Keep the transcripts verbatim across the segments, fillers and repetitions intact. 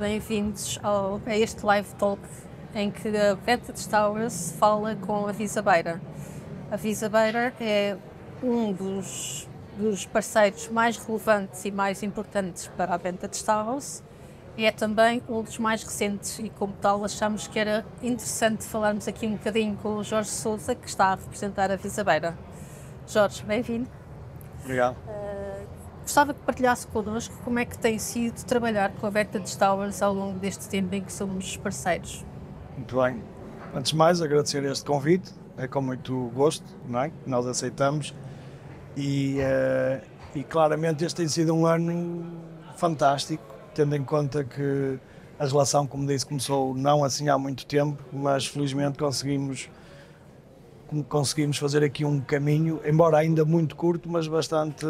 Bem-vindos ao, a este live talk em que a Vantage Towers fala com a Visabeira. A Visabeira é um dos, dos parceiros mais relevantes e mais importantes para a Vantage Towers e é também um dos mais recentes e, como tal, achamos que era interessante falarmos aqui um bocadinho com o Jorge Sousa, que está a representar a Visabeira. Jorge, bem-vindo. Obrigado. Gostava que partilhasse connosco como é que tem sido trabalhar com a Vantage Towers ao longo deste tempo em que somos parceiros. Muito bem. Antes de mais, agradecer este convite. É com muito gosto, não é? Que nós aceitamos. E, uh, e claramente este tem sido um ano fantástico, tendo em conta que a relação, como disse, começou não assim há muito tempo, mas felizmente conseguimos, conseguimos fazer aqui um caminho, embora ainda muito curto, mas bastante,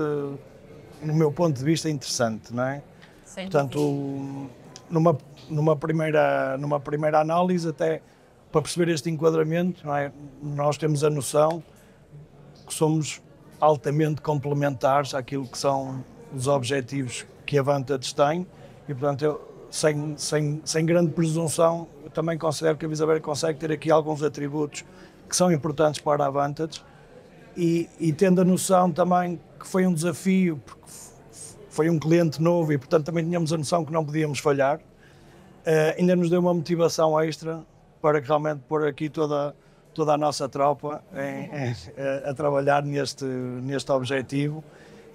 no meu ponto de vista, interessante, não é? Sem Portanto, dúvida. numa, numa, primeira, numa primeira análise, até para perceber este enquadramento, não é? Nós temos a noção que somos altamente complementares àquilo que são os objetivos que a Vantage tem e, portanto, eu, sem, sem, sem grande presunção, eu também considero que a Visabeira consegue ter aqui alguns atributos que são importantes para a Vantage e, e tendo a noção também que foi um desafio, porque foi um cliente novo e, portanto, também tínhamos a noção que não podíamos falhar, uh, ainda nos deu uma motivação extra para que realmente pôr aqui toda, toda a nossa tropa em, em, a trabalhar neste, neste objetivo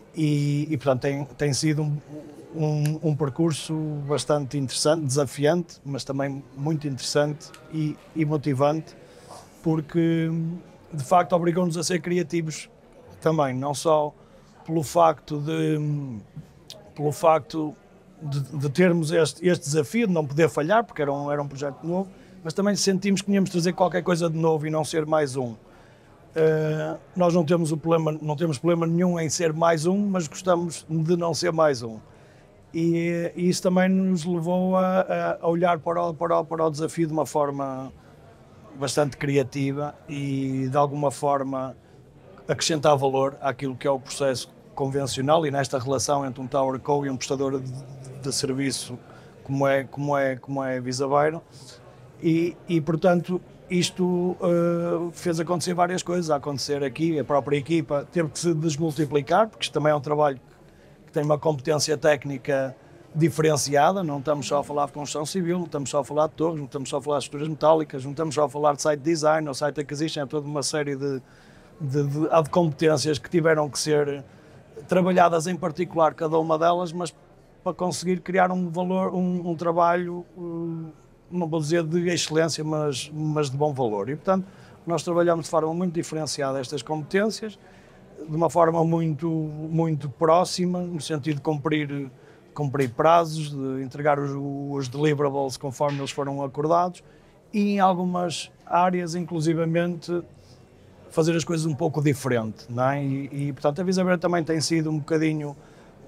e, e portanto, tem, tem sido um, um, um percurso bastante interessante, desafiante, mas também muito interessante e, e motivante, porque, de facto, obrigou-nos a ser criativos também, não só pelo facto de, pelo facto de, de termos este, este desafio de não poder falhar, porque era um, era um projeto novo, mas também sentimos que tínhamos de trazer qualquer coisa de novo e não ser mais um. Uh, nós não temos, o problema, não temos problema nenhum em ser mais um, mas gostamos de não ser mais um. E, e isso também nos levou a, a olhar para o, para, o, para o desafio de uma forma bastante criativa e, de alguma forma, acrescentar valor àquilo que é o processo convencional e nesta relação entre um Tower Co e um prestador de, de serviço como é, como é, como é Visabeira. E, e, portanto, isto uh, fez acontecer várias coisas, a acontecer aqui, a própria equipa teve que se desmultiplicar, porque isto também é um trabalho que tem uma competência técnica diferenciada, não estamos só a falar de construção civil, não estamos só a falar de torres, não estamos só a falar de estruturas metálicas, não estamos só a falar de site design ou site acquisition, é toda uma série de, de, de, de competências que tiveram que ser trabalhadas em particular, cada uma delas, mas para conseguir criar um valor, um, um trabalho... Uh, não vou dizer de excelência, mas, mas de bom valor. E, portanto, nós trabalhamos de forma muito diferenciada estas competências, de uma forma muito, muito próxima, no sentido de cumprir, cumprir prazos, de entregar os, os deliverables conforme eles foram acordados e, em algumas áreas, inclusivamente, fazer as coisas um pouco diferente, não é? E, e portanto, a Visabeira também tem sido um bocadinho...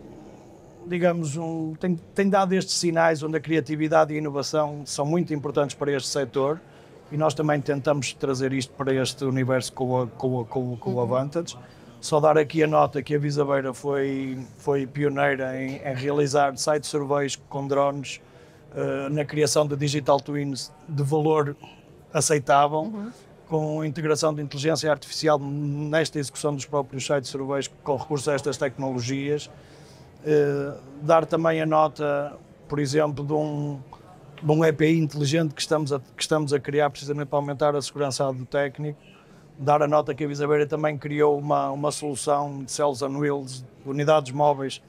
digamos, um, tem, tem dado estes sinais onde a criatividade e a inovação são muito importantes para este setor e nós também tentamos trazer isto para este universo com a, com a, com a, com a Vantage. Só dar aqui a nota que a Visabeira foi, foi pioneira em, em realizar site surveys com drones uh, na criação de digital twins de valor aceitável, uhum. com integração de inteligência artificial nesta execução dos próprios sites surveys com recurso a estas tecnologias. Uh, dar também a nota, por exemplo, de um, de um E P I inteligente que estamos, a, que estamos a criar precisamente para aumentar a segurança do técnico. Dar a nota que a Visabeira também criou uma, uma solução de cells on wheels, de unidades móveis,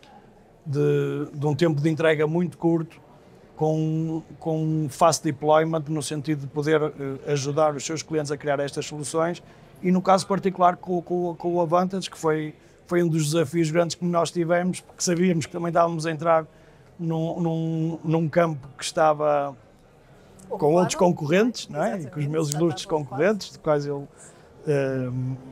de, de um tempo de entrega muito curto, com, com fast deployment, no sentido de poder uh, ajudar os seus clientes a criar estas soluções. E no caso particular com, com, com o Vantage, que foi... foi um dos desafios grandes que nós tivemos, porque sabíamos que também estávamos a entrar num, num, num campo que estava com outros concorrentes, não é? E com os meus ilustres concorrentes, de quais eu uh,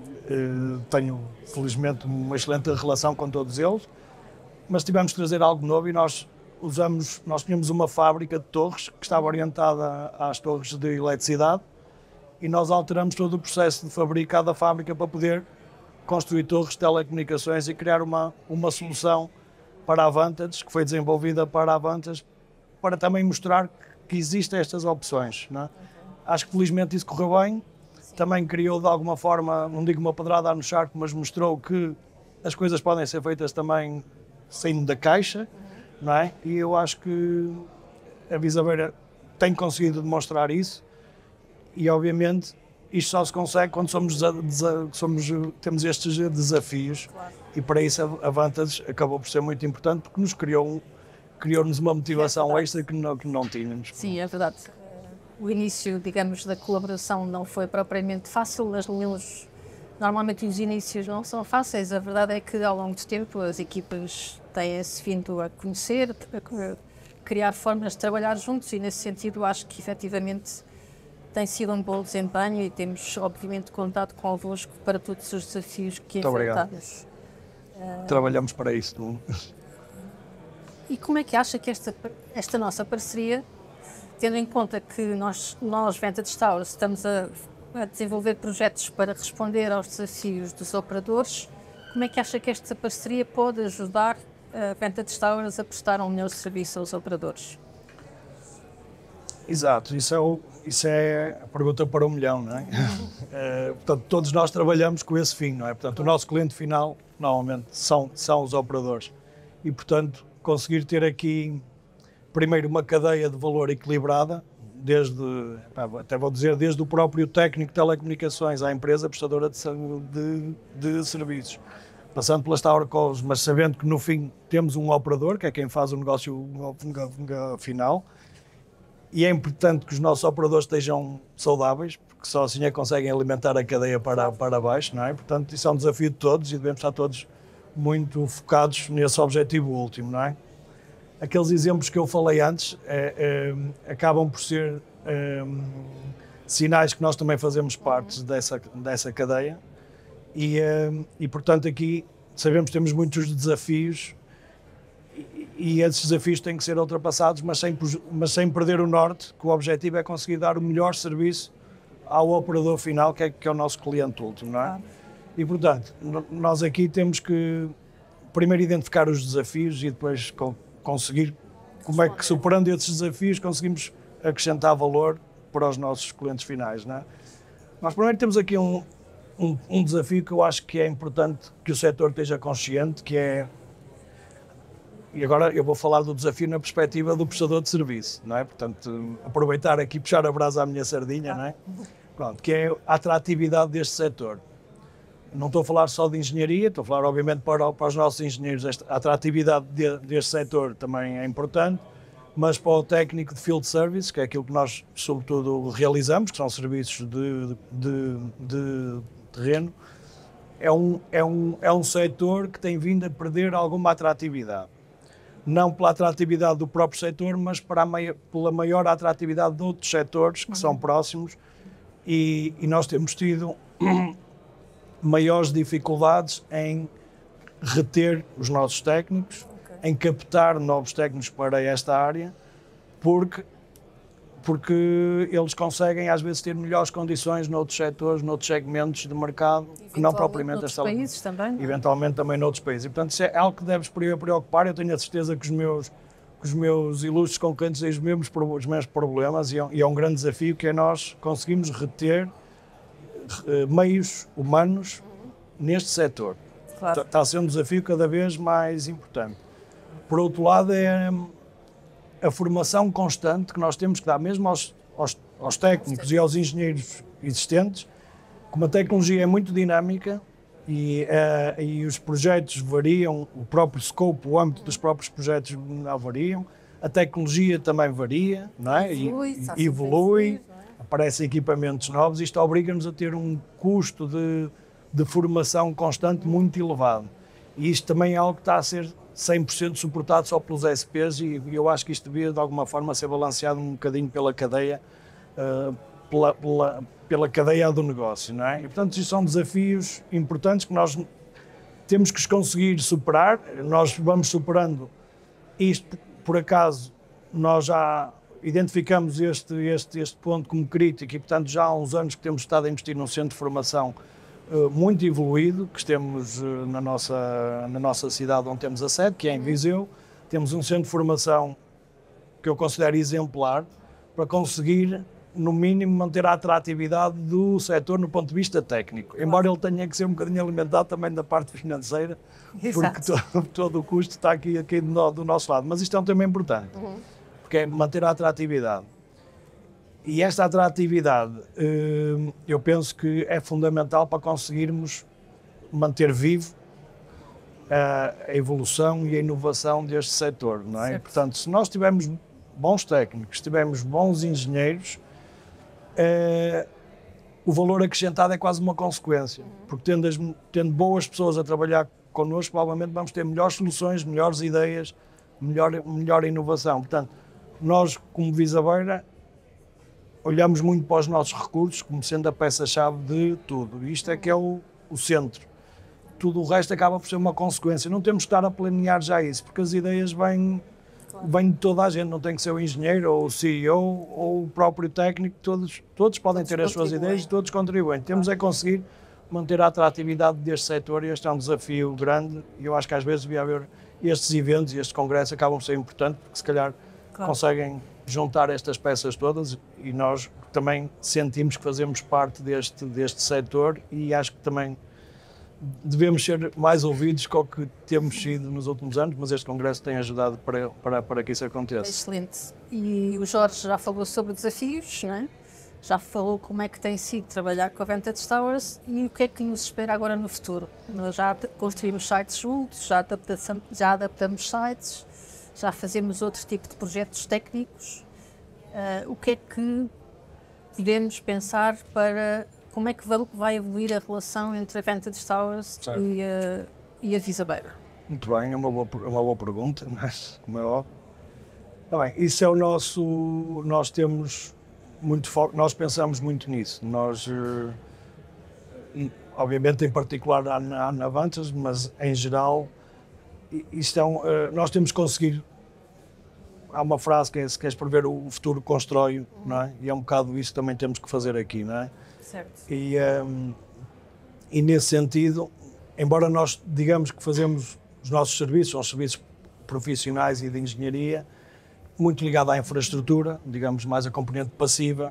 uh, tenho, felizmente, uma excelente relação com todos eles, mas tivemos que trazer algo novo e nós usamos, nós tínhamos uma fábrica de torres que estava orientada às torres de eletricidade e nós alteramos todo o processo de fabricar da fábrica para poder construir torres de telecomunicações e criar uma, uma solução para a Vantage, que foi desenvolvida para a Vantage para também mostrar que existem estas opções, não é? Acho que felizmente isso correu bem. Sim. Também criou de alguma forma, não digo uma pedrada no charco, mas mostrou que as coisas podem ser feitas também saindo da caixa, uhum. não é? E eu acho que a Visabeira tem conseguido demonstrar isso e obviamente isto só se consegue quando somos, somos, temos estes desafios. Claro. E para isso a Vantage acabou por ser muito importante porque nos criou, criou-nos uma motivação é extra que não, que não tínhamos. Sim, é verdade. O início, digamos, da colaboração não foi propriamente fácil, as reuniões, normalmente os inícios não são fáceis, a verdade é que ao longo do tempo as equipas têm-se vindo a conhecer, a criar formas de trabalhar juntos e nesse sentido acho que efetivamente tem sido um bom desempenho e temos obviamente contado convosco para todos os desafios que Muito enfrentamos. Uh... Trabalhamos para isso. Não? E como é que acha que esta, esta nossa parceria, tendo em conta que nós, nós Vantage Towers, estamos a, a desenvolver projetos para responder aos desafios dos operadores, como é que acha que esta parceria pode ajudar a Vantage Towers a prestar um melhor serviço aos operadores? Exato, isso é, o, isso é a pergunta para um milhão, não é? Uhum. é portanto, todos nós trabalhamos com esse fim, não é? Portanto, claro. O nosso cliente final, normalmente, são, são os operadores. E, portanto, conseguir ter aqui, primeiro, uma cadeia de valor equilibrada, desde, até vou dizer, desde o próprio técnico de telecomunicações à empresa prestadora de, de, de serviços, passando pelas towercos, mas sabendo que, no fim, temos um operador, que é quem faz o negócio final. E é importante que os nossos operadores estejam saudáveis, porque só assim é que conseguem alimentar a cadeia para, para baixo, não é? Portanto, isso é um desafio de todos e devemos estar todos muito focados nesse objetivo último, não é? Aqueles exemplos que eu falei antes é, é, acabam por ser é, sinais que nós também fazemos parte dessa, dessa cadeia e, é, e, portanto, aqui sabemos que temos muitos desafios e esses desafios têm que ser ultrapassados, mas sem, mas sem perder o norte, que o objetivo é conseguir dar o melhor serviço ao operador final, que é, que é o nosso cliente último, não é? E, portanto, nós aqui temos que primeiro identificar os desafios e depois conseguir como é que, superando esses desafios, conseguimos acrescentar valor para os nossos clientes finais, não é? Nós primeiro temos aqui um, um, um desafio que eu acho que é importante que o setor esteja consciente, que é. E agora eu vou falar do desafio na perspectiva do prestador de serviço, não é? Portanto, aproveitar aqui, puxar a brasa à minha sardinha, não é? Pronto, que é a atratividade deste setor. Não estou a falar só de engenharia, estou a falar obviamente para, para os nossos engenheiros, esta, a atratividade de, deste setor também é importante, mas para o técnico de field service, que é aquilo que nós sobretudo realizamos, que são serviços de, de, de, de terreno, é um, é, um, é um setor que tem vindo a perder alguma atratividade. Não pela atratividade do próprio setor, mas para a mai- pela maior atratividade de outros setores que uhum. são próximos e, e nós temos tido maiores dificuldades em reter os nossos técnicos, okay. em captar novos técnicos para esta área, porque, porque eles conseguem às vezes ter melhores condições noutros setores, noutros segmentos de mercado, que não propriamente esta países também, não? Eventualmente também noutros países. E, portanto, isso é algo que deves preocupar. Eu tenho a certeza que os meus, que os meus ilustres concorrentes têm os mesmos, os mesmos problemas e é, e é um grande desafio que é nós conseguimos reter uh, meios humanos uhum. neste setor. Claro. Está a ser um desafio cada vez mais importante. Por outro lado, é a formação constante que nós temos que dar mesmo aos, aos, aos técnicos e aos engenheiros existentes, como a tecnologia é muito dinâmica e, uh, e os projetos variam, o próprio scope, o âmbito dos próprios projetos variam, a tecnologia também varia, não é? Evolui, e, evolui não é? Aparecem equipamentos novos, isto obriga-nos a ter um custo de, de formação constante muito elevado. E isto também é algo que está a ser cem por cento suportado só pelos S Ps e eu acho que isto devia de alguma forma ser balanceado um bocadinho pela cadeia, uh, pela, pela, pela cadeia do negócio, não é? E portanto isto são desafios importantes que nós temos que os conseguir superar, nós vamos superando isto, por acaso nós já identificamos este, este, este ponto como crítico e portanto já há uns anos que temos estado a investir num centro de formação muito evoluído, que temos na nossa, na nossa cidade onde temos a sede, que é em Viseu. Temos um centro de formação que que eu considero exemplar para conseguir, no mínimo, manter a atratividade do setor no ponto de vista técnico. Claro. Embora ele tenha que ser um bocadinho alimentado também da parte financeira, porque todo, todo o custo está aqui, aqui do, do nosso lado. Mas isto é um tema importante, uhum. porque é manter a atratividade. E esta atratividade, eu penso que é fundamental para conseguirmos manter vivo a evolução e a inovação deste setor, não é? Portanto, se nós tivermos bons técnicos, se tivermos bons engenheiros, eh, o valor acrescentado é quase uma consequência, porque tendo, as, tendo boas pessoas a trabalhar connosco, provavelmente vamos ter melhores soluções, melhores ideias, melhor, melhor inovação. Portanto, nós, como Visabeira, olhamos muito para os nossos recursos como sendo a peça-chave de tudo. Isto é que é o, o centro. Tudo o resto acaba por ser uma consequência. Não temos que estar a planear já isso, porque as ideias vêm, claro. vêm de toda a gente. Não tem que ser o engenheiro, ou o C E O, ou o próprio técnico. Todos, todos podem todos ter as suas ideias e todos contribuem. Temos é conseguir manter a atratividade deste setor, e este é um desafio grande. E eu acho que às vezes devia haver estes eventos e estes congressos acabam por ser importantes, porque se calhar claro. conseguem juntar estas peças todas, e nós também sentimos que fazemos parte deste, deste setor, e acho que também devemos ser mais ouvidos que o que temos sido nos últimos anos, mas este congresso tem ajudado para, para, para que isso aconteça. Excelente. E o Jorge já falou sobre desafios, não é? Já falou como é que tem sido trabalhar com a Vantage Towers e o que é que nos espera agora no futuro. Nós já construímos sites juntos, já adaptamos, já adaptamos sites, já fazemos outro tipo de projetos técnicos. Uh, o que é que podemos pensar para como é que vai evoluir a relação entre a Vantage Towers e a, e a Visabeira? Muito bem, é uma boa, é uma boa pergunta, mas como é óbvio. Tá bem, isso é o nosso, nós temos muito foco, nós pensamos muito nisso. Nós, uh, obviamente em particular há na, na Vantage, mas em geral, isto é um, uh, nós temos que conseguir. Há uma frase que é: se queres prever o futuro, constrói-o, não é? E é um bocado isso que também temos que fazer aqui, não é? Certo. E, um, e nesse sentido, embora nós digamos que fazemos os nossos serviços, são serviços profissionais e de engenharia, muito ligado à infraestrutura, digamos mais a componente passiva,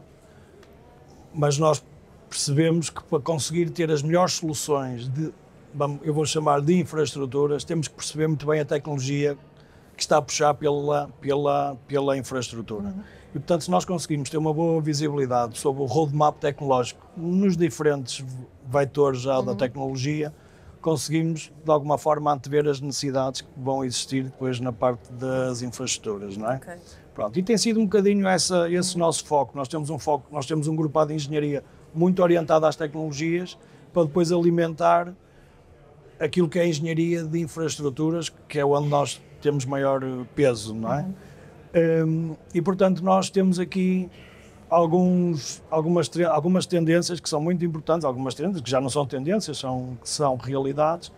mas nós percebemos que para conseguir ter as melhores soluções, de, eu vou chamar de infraestruturas, temos que perceber muito bem a tecnologia que está a puxar pela, pela, pela infraestrutura. Uhum. E, portanto, se nós conseguirmos ter uma boa visibilidade sobre o roadmap tecnológico nos diferentes vetores já uhum. da tecnologia, conseguimos, de alguma forma, antever as necessidades que vão existir depois na parte das infraestruturas, não é? Okay. Pronto, e tem sido um bocadinho essa, esse uhum. nosso foco. Nós temos um foco, nós temos um grupado de engenharia muito orientado às tecnologias, para depois alimentar aquilo que é a engenharia de infraestruturas, que é onde nós temos maior peso, não é? Uhum. Um, e, portanto, nós temos aqui alguns, algumas, algumas tendências que são muito importantes, algumas tendências que já não são tendências, são, que são realidades,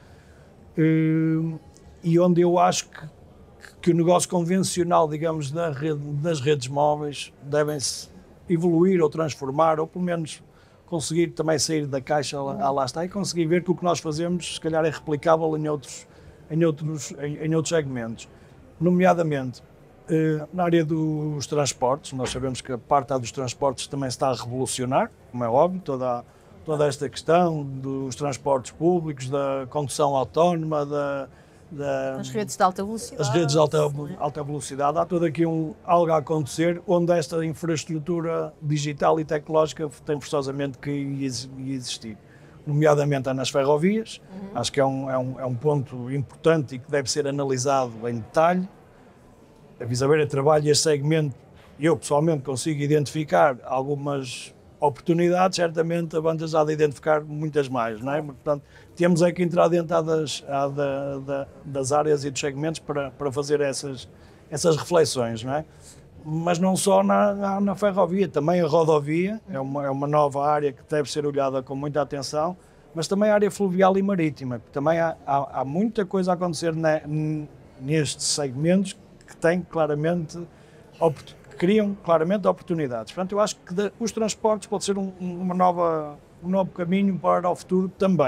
um, e onde eu acho que, que o negócio convencional, digamos, da rede, das redes móveis devem-se evoluir ou transformar, ou pelo menos conseguir também sair da caixa, lá, lá está, e conseguir ver que o que nós fazemos, se calhar, é replicável em outros Em outros, em, em outros segmentos, nomeadamente eh, na área dos transportes. Nós sabemos que a parte dos transportes também se está a revolucionar, como é óbvio, toda, toda esta questão dos transportes públicos, da condução autónoma, da, da, as redes de alta velocidade. As redes de alta, alta velocidade. Há todo aqui um, algo a acontecer, onde esta infraestrutura digital e tecnológica tem forçosamente que existir. Nomeadamente nas ferrovias, uhum. acho que é um, é, um, é um ponto importante e que deve ser analisado em detalhe. A Visabeira trabalha este segmento, e eu pessoalmente consigo identificar algumas oportunidades, certamente a Vantage há de identificar muitas mais, não é? Portanto, temos é que entrar dentro das, da, da, das áreas e dos segmentos para, para fazer essas, essas reflexões, não é? Mas não só na, na, na ferrovia, também a rodovia é uma, é uma nova área que deve ser olhada com muita atenção, mas também a área fluvial e marítima, porque também há, há, há muita coisa a acontecer na, nestes segmentos que têm claramente, que criam claramente oportunidades. Portanto, eu acho que de, os transportes pode ser um, uma nova, um novo caminho para o futuro também.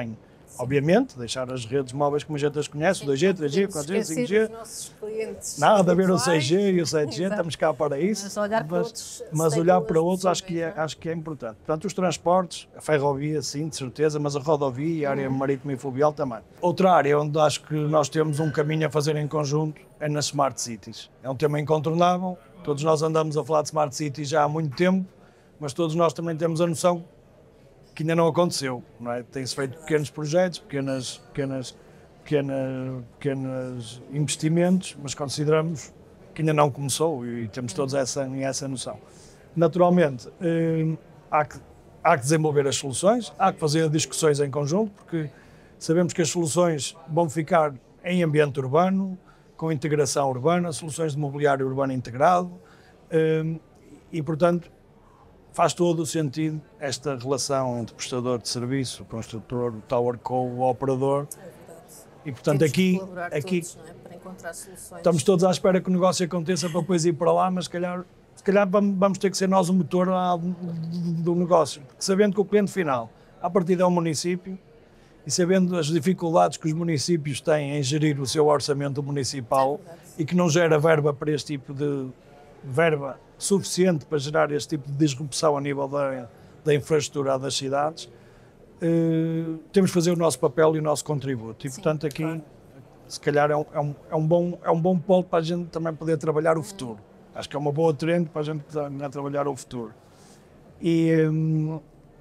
obviamente, deixar as redes móveis como a gente as conhece, dois G, três G, quatro G, cinco G. Os nossos clientes Nada a ver o habituais. seis G e o sete G, Exato. estamos cá para isso. Mas olhar para mas, outros mas olhar para stakeholders outros acho que, é, possíveis, não é? acho que é importante. Portanto, os transportes, a ferrovia, sim, de certeza, mas a rodovia e a área marítima e fluvial também. Outra área onde acho que nós temos um caminho a fazer em conjunto é nas Smart Cities. É um tema incontornável, todos nós andamos a falar de Smart Cities já há muito tempo, mas todos nós também temos a noção que ainda não aconteceu, não é? Tem-se feito pequenos projetos, pequenas, pequenas, pequenas, pequenos investimentos, mas consideramos que ainda não começou e temos todos essa, essa noção. Naturalmente, eh, há, que, há que desenvolver as soluções, há que fazer discussões em conjunto, porque sabemos que as soluções vão ficar em ambiente urbano, com integração urbana, soluções de mobiliário urbano integrado, eh, e, portanto, faz todo o sentido esta relação entre prestador de serviço, construtor, o Tower Co, o operador. É verdade. E, portanto, Temos que aqui, colaborar aqui todos, não é? Para encontrar soluções. estamos todos à espera que o negócio aconteça para depois ir para lá, mas se calhar, se calhar vamos, vamos ter que ser nós o motor lá do, do, do negócio. Porque sabendo que o cliente final, à partida é o município, e sabendo as dificuldades que os municípios têm em gerir o seu orçamento municipal É e que não gera verba para este tipo de verba suficiente para gerar este tipo de disrupção a nível da, da infraestrutura das cidades, eh, temos de fazer o nosso papel e o nosso contributo. E, Sim, portanto, aqui, claro. se calhar, é um, é, um, é, um bom, é um bom polo para a gente também poder trabalhar o futuro. Acho que é uma boa trend para a gente também trabalhar o futuro. E, hum,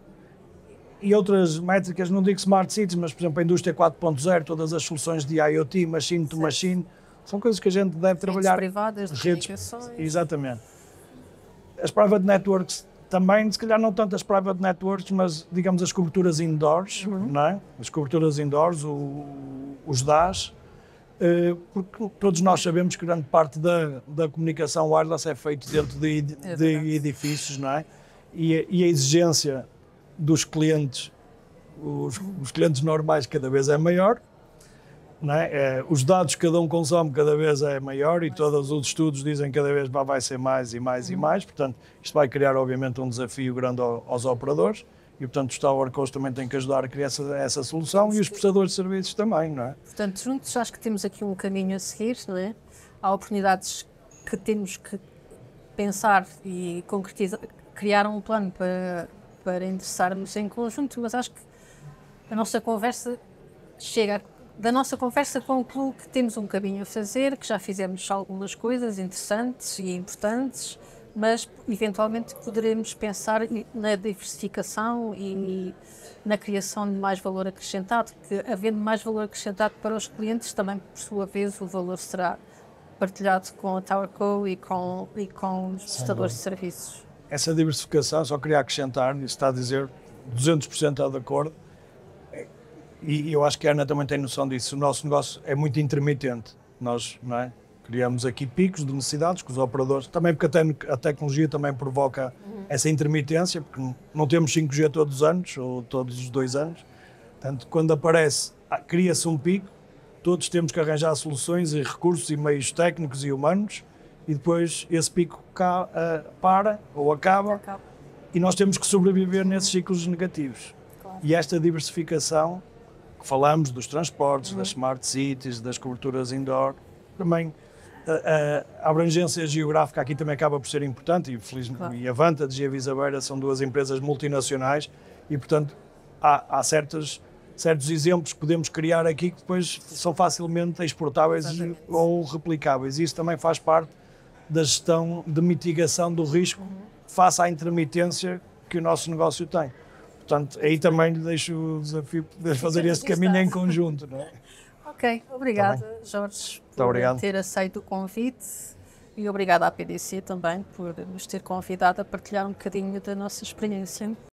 e outras métricas, não digo Smart Cities, mas, por exemplo, a indústria quatro ponto zero, todas as soluções de IoT, machine to machine, são coisas que a gente deve trabalhar. Redes privadas, de Redes- comunicações. Exatamente. As private networks também, se calhar não tanto as private networks, mas digamos as coberturas indoors, não é? As coberturas indoors, o, os D A S, eh, porque todos nós sabemos que grande parte da, da comunicação wireless é feita dentro de, ed- É de verdade. edifícios, não é? E, a- e a exigência dos clientes, os, os clientes normais cada vez é maior, não é? É, os dados que cada um consome cada vez é maior e todos os estudos dizem que cada vez vai ser mais e mais e mais, portanto isto vai criar obviamente um desafio grande ao, aos operadores e portanto os Tower Cos também têm que ajudar a criar essa, essa solução e os prestadores de serviços também, não é? Portanto, juntos acho que temos aqui um caminho a seguir, não é? Há oportunidades que temos que pensar e concretizar, criar um plano para, para endereçarmos em conjunto, mas acho que a nossa conversa chega, da nossa conversa concluo que temos um caminho a fazer, que já fizemos algumas coisas interessantes e importantes, mas eventualmente poderemos pensar na diversificação e na criação de mais valor acrescentado, que havendo mais valor acrescentado para os clientes, também por sua vez o valor será partilhado com a Tower Co e com, e com os prestadores de serviços. Essa diversificação, só queria acrescentar, isso está a dizer duzentos por cento de acordo, e eu acho que a Ana também tem noção disso, o nosso negócio é muito intermitente, nós, não é? Criamos aqui picos de necessidades com os operadores, também porque a, te a tecnologia também provoca uhum. essa intermitência, porque não temos cinco G todos os anos, ou todos os dois anos, portanto, quando aparece, cria-se um pico, todos temos que arranjar soluções e recursos e meios técnicos e humanos, e depois esse pico cá, uh, para, ou acaba, Acaba. E nós temos que sobreviver nesses ciclos negativos. Claro. E esta diversificação, que falamos dos transportes, uhum. das smart cities, das coberturas indoor, também a, a abrangência geográfica aqui também acaba por ser importante, e, felizmente, claro. e a Vantage e a Visabeira são duas empresas multinacionais, e portanto há, há certos, certos exemplos que podemos criar aqui que depois são facilmente exportáveis Exatamente. Ou replicáveis. E isso também faz parte da gestão de mitigação do risco uhum. face à intermitência que o nosso negócio tem. Portanto, aí também lhe deixo o desafio de poder fazer esse caminho em conjunto, não é? Ok, obrigada, tá Jorge, por obrigado. ter aceito o convite, e obrigada à P D C também por nos ter convidado a partilhar um bocadinho da nossa experiência.